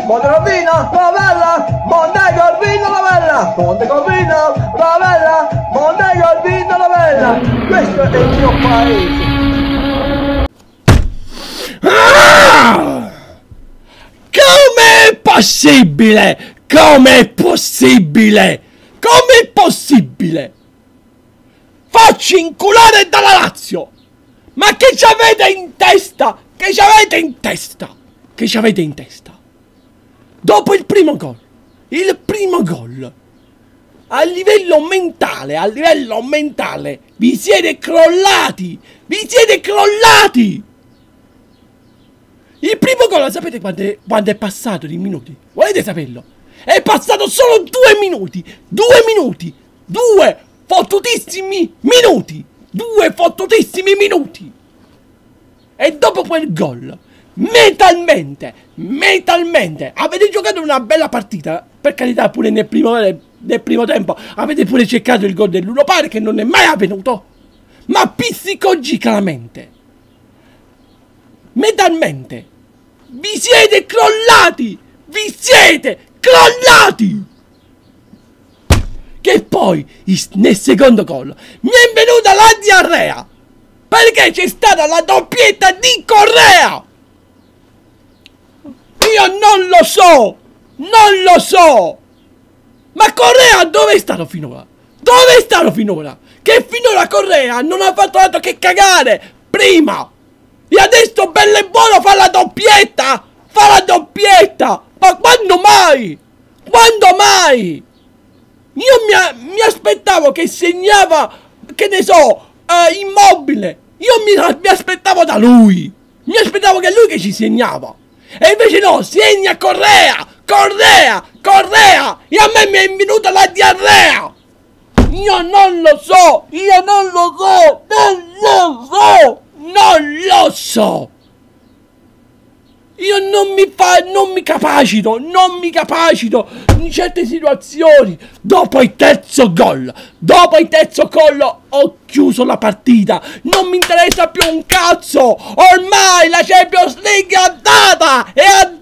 Monte Corvino, Ravella, Monte Corvino, Ravella, Monte Corvino, Ravella, Monte Corvino, Ravella. Questo è il mio paese. Ah! Com'è possibile? Com'è possibile? Com'è possibile? Facci inculare dalla Lazio! Ma che ci avete in testa? Che ci avete in testa? Che ci avete in testa? Dopo il primo gol, a livello mentale, vi siete crollati! Il primo gol, sapete quando è passato di minuti? Volete saperlo? È passato solo 2 minuti! 2 minuti! 2 fottutissimi minuti! 2 fottutissimi minuti! E dopo quel gol, mentalmente, avete giocato una bella partita. Per carità, pure nel primo tempo avete pure cercato il gol dell'uno pari, che non è mai avvenuto. Ma psicologicamente, mentalmente, vi siete crollati! Che poi, nel secondo gol, mi è venuta la diarrea, perché c'è stata la doppietta di Correa! Io non lo so! Ma Correa dove è stato finora? Che finora Correa non ha fatto altro che cagare prima! E adesso bello e buono fa la doppietta! Ma quando mai? Io mi aspettavo che segnava, che ne so, Immobile. Io mi aspettavo da lui. Mi aspettavo che lui che ci segnava. E invece no, segna Correa. E a me mi è venuta la diarrea. Io non lo so. Io non mi capacito in certe situazioni. Dopo il terzo gol ho chiuso la partita. Non mi interessa più un cazzo. Ormai la Champions League è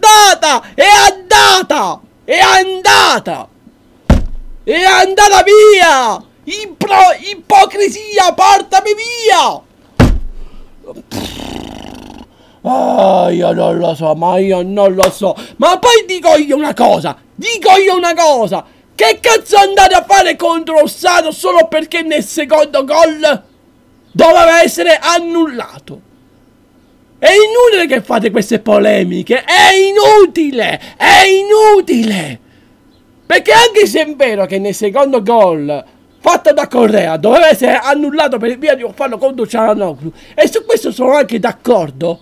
andata via. Ipocrisia, portami via. Io non lo so. Ma poi dico io una cosa. Che cazzo andate a fare contro lo Stato solo perché nel secondo gol doveva essere annullato? È inutile che fate queste polemiche. È inutile. Perché anche se è vero che nel secondo gol fatto da Correa doveva essere annullato per via di un fallo contro Çalhanoğlu, e su questo sono anche d'accordo,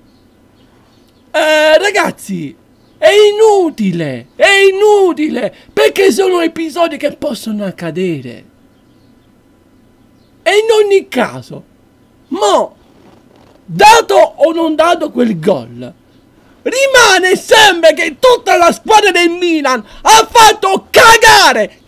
ragazzi, è inutile, perché sono episodi che possono accadere. E in ogni caso, dato o non dato quel gol, rimane sempre che tutta la squadra del Milan ha fatto cagare.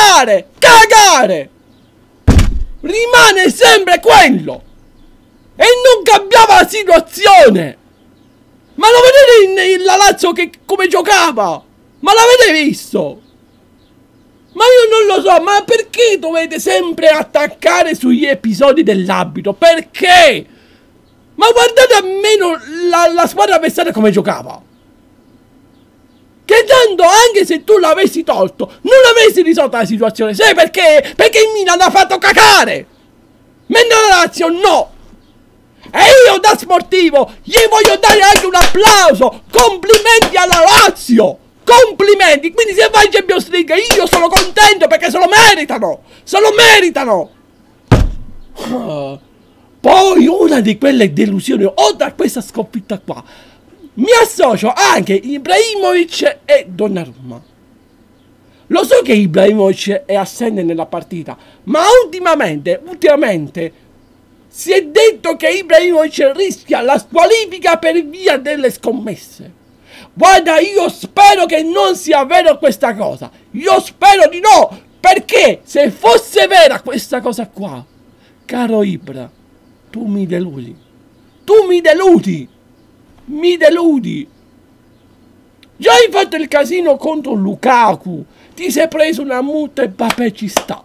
Rimane sempre quello. E non cambiava la situazione. Ma lo vedete la Lazio che come giocava? Ma l'avete visto? Ma io non lo so, ma perché dovete sempre attaccare sugli episodi dell'arbitro? Perché? Ma guardate almeno la squadra avversaria come giocava. Che tanto anche se tu l'avessi tolto, non avresti risolto la situazione. Sai perché? Perché il Milan ha fatto cagare. Mentre la Lazio no. E io da sportivo gli voglio dare anche un applauso. Complimenti alla Lazio. Complimenti. Quindi se vai in Champions League io sono contento perché se lo meritano. Poi una di quelle delusioni, oltre a questa sconfitta qua, mi associo anche Ibrahimovic e Donnarumma. Lo so che Ibrahimovic è assente nella partita, ma ultimamente si è detto che Ibrahimovic rischia la squalifica per via delle scommesse. Guarda, io spero che non sia vero questa cosa. Io spero di no, perché se fosse vera questa cosa qua, caro Ibra, tu mi deludi. Già hai fatto il casino contro Lukaku, ti sei preso una multa e vabbè ci sta.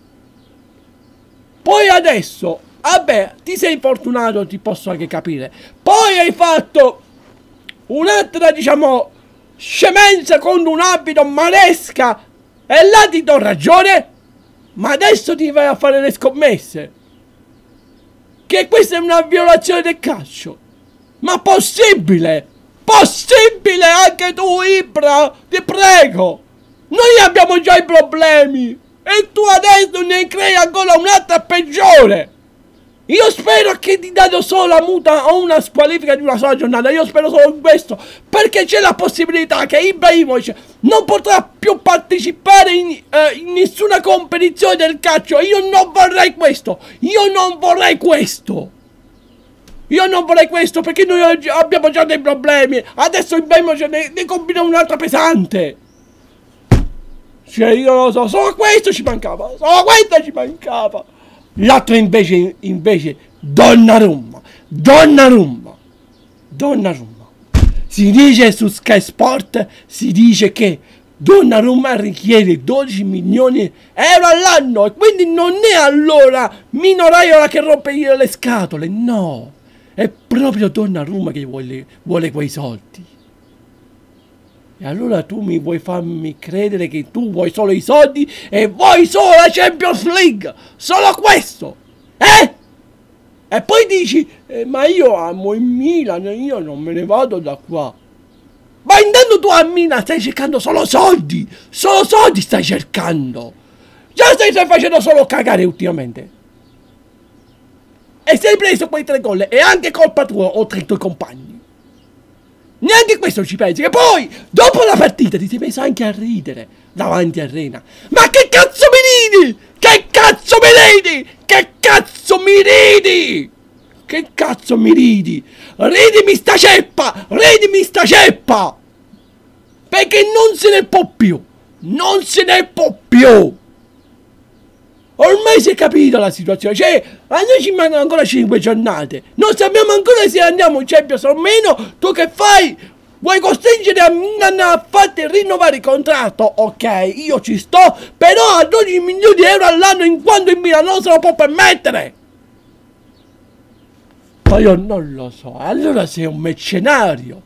Poi adesso, vabbè, ti sei infortunato, ti posso anche capire. Poi hai fatto un'altra, diciamo, scemenza contro un abito Maresca e là ti do ragione. Ma adesso ti vai a fare le scommesse. Che questa è una violazione del calcio. Ma possibile? Possibile anche tu, Ibra? Ti prego. Noi abbiamo già i problemi e tu adesso ne crei ancora un'altra peggiore. Io spero che ti dato solo la muta o una squalifica di una sola giornata. Io spero solo in questo, perché c'è la possibilità che Ibrahimovic non potrà più partecipare in nessuna competizione del calcio. Io non vorrei questo. Io non vorrei questo. Io non vorrei questo, perché noi abbiamo già dei problemi. Adesso Ibrahimovic ne combina un'altra pesante. Cioè io lo so, solo questo ci mancava. Solo questo ci mancava. L'altro invece Donnarumma. Si dice su Sky Sport, si dice che Donnarumma richiede 12 milioni di euro all'anno e quindi non è allora Mino Raiola che rompe le scatole, no, è proprio Donnarumma che vuole quei soldi. E allora tu mi vuoi farmi credere che tu vuoi solo i soldi e vuoi solo la Champions League, solo questo, eh? E poi dici, ma io amo il Milan, io non me ne vado da qua. Ma intanto tu a Milan stai cercando solo soldi stai cercando. Già stai facendo solo cagare ultimamente. E sei preso quei 3 gol e anche colpa tua oltre ai tuoi compagni. Neanche questo ci pensi, che poi dopo la partita ti sei messo anche a ridere davanti a Rena. Ma che cazzo mi ridi? Che cazzo mi ridi? Ridimi sta ceppa! Perché non se ne può più. Ormai si è capita la situazione, cioè a noi ci mancano ancora 5 giornate, non sappiamo ancora se andiamo in Champions o meno. Tu che fai? Vuoi costringere a Milan a farti rinnovare il contratto? Ok, io ci sto, però a 12 milioni di euro all'anno in quanto il Milan non se lo può permettere. Ma io non lo so, allora sei un mercenario.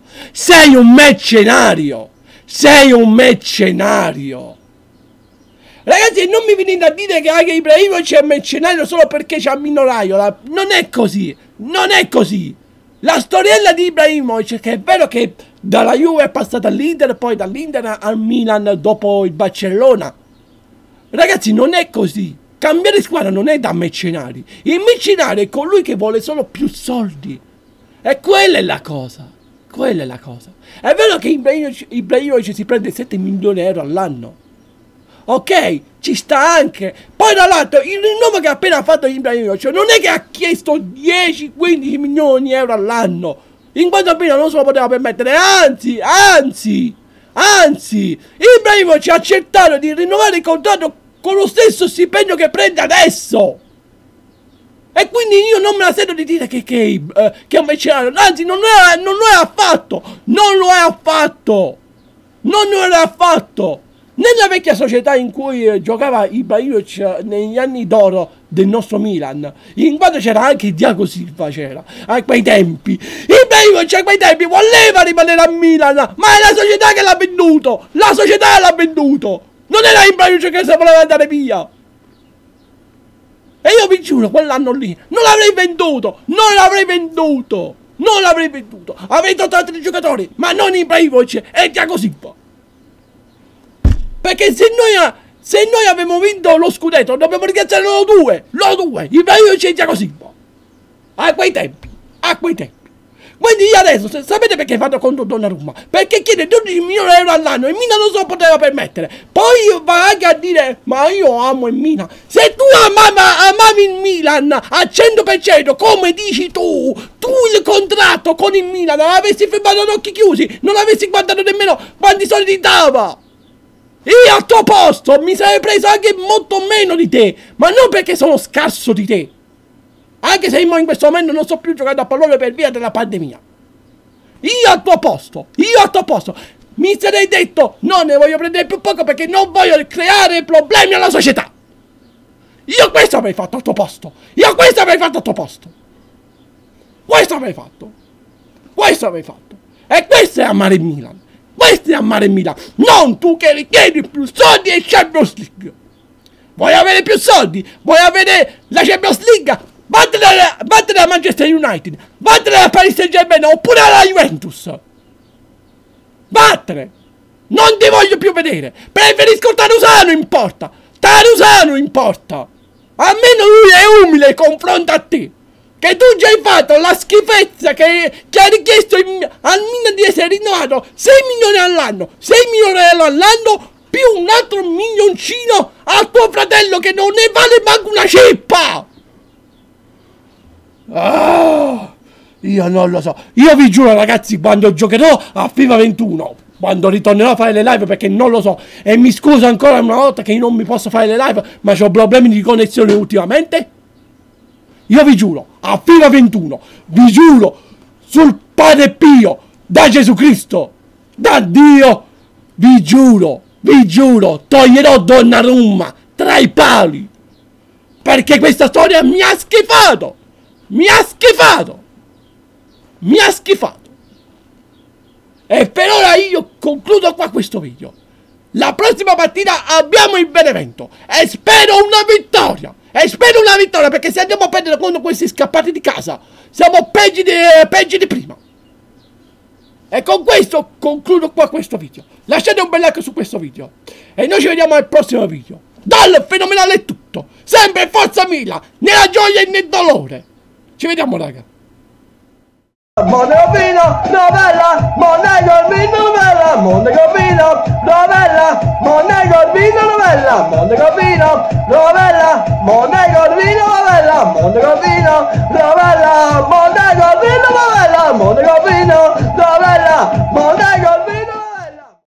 Ragazzi, non mi venite a dire che anche Ibrahimovic è mercenario solo perché c'ha Mino Raiola. Non è così. La storiella di Ibrahimovic, che è vero che dalla Juve è passata all'Inter, poi dall'Inter al Milan dopo il Barcellona. Ragazzi, non è così. Cambiare squadra non è da mercenari. Il mercenario è colui che vuole solo più soldi. E quella è la cosa. È vero che Ibrahimovic si prende 7 milioni di euro all'anno. Ok, ci sta anche. Poi dall'altro, il rinnovo che ha appena fatto Ibrahimovic non è che ha chiesto 10-15 milioni di euro all'anno, in quanto appena non se lo poteva permettere. Anzi, Ibrahimovic ha accettato di rinnovare il contratto con lo stesso stipendio che prende adesso. E quindi io non me la sento di dire che è un mercenario. Anzi, non lo è affatto. Nella vecchia società in cui giocava Ibrahimovic negli anni d'oro del nostro Milan, in quanto c'era anche Thiago Silva, a quei tempi, Ibrahimovic a quei tempi voleva rimanere a Milan, ma è la società che l'ha venduto. Non era Ibrahimovic che se voleva andare via. E io vi giuro, quell'anno lì non l'avrei venduto. Avrei tolto altri giocatori, ma non Ibrahimovic e Thiago Silva. Perché se noi avevamo vinto lo scudetto, dobbiamo ringraziare loro due, Ibrahimovic e Thiago Silva. A quei tempi. Quindi io adesso, sapete perché vado contro Donnarumma? Perché chiede 12 milioni di euro all'anno e Milan non se lo poteva permettere. Poi va anche a dire, ma io amo il Milan. Se tu amavi il Milan al 100%, come dici tu il contratto con il Milan non l'avessi firmato ad occhi chiusi, non avessi guardato nemmeno quanti soldi ti dava. Io al tuo posto mi sarei preso anche molto meno di te, ma non perché sono scarso di te. Anche se in questo momento non sto più giocando a pallone per via della pandemia. Io al tuo posto mi sarei detto non ne voglio prendere più poco perché non voglio creare problemi alla società. Io questo avrei fatto al tuo posto. Io questo avrei fatto al tuo posto. Questo avrei fatto. Questo avrei fatto. E questo è amare il Milan. Questo è amare il Milan. Non tu che richiedi più soldi e Champions League. Vuoi avere più soldi? Vuoi avere la Champions League? Vattene alla Manchester United. Vattene alla Paris Saint-Germain oppure alla Juventus. Vattene. Non ti voglio più vedere. Preferisco Tarusano in porta. Tarusano in porta. Almeno lui è umile confronto a te. Che tu già hai fatto la schifezza che ha richiesto al Milan di essere rinnovato 6 milioni all'anno. 6 milioni all'anno più un altro milioncino al tuo fratello che non ne vale manco una ceppa. Io non lo so. Io vi giuro ragazzi, quando giocherò a FIFA 21, quando ritornerò a fare le live, perché non lo so, e mi scuso ancora una volta che io non mi posso fare le live, ma ho problemi di connessione ultimamente. Io vi giuro, a FIFA 21, vi giuro, sul Padre Pio, da Gesù Cristo, da Dio, vi giuro, toglierò Donnarumma tra i pali. Perché questa storia mi ha schifato. Mi ha schifato. E per ora io concludo qua questo video. La prossima partita abbiamo il Benevento e spero una vittoria. Perché se andiamo a perdere contro questi scappati di casa siamo peggio di prima. E con questo concludo qua questo video. Lasciate un bel like su questo video e noi ci vediamo al prossimo video. Dal Fenomenale è tutto. Sempre Forza Milan, nella gioia e nel dolore. Ci vediamo raga. Monaco Vino, novella, Monaco Vino, novella, Monaco Vino, novella, Monaco Vino, novella, Monaco Vino, novella, Monaco Vino, novella, Monaco Vino, novella, Monaco Vino, novella, Monaco Vino.